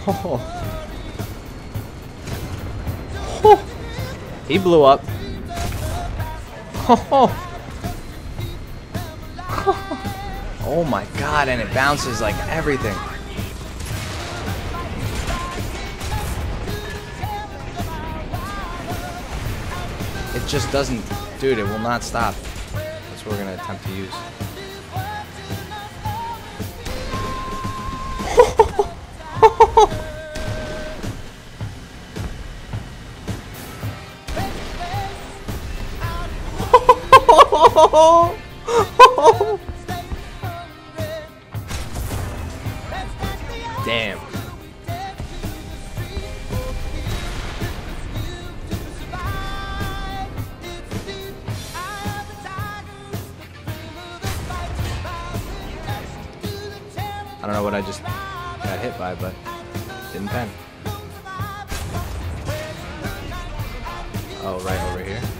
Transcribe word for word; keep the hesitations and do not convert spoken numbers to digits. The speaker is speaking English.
Oh. Oh. He blew up. Oh. Oh my god, and it bounces like everything. It just doesn't, dude, it will not stop. That's what we're gonna attempt to use. Damn. I don't know what I just got hit by, but didn't pen. Oh, right over here.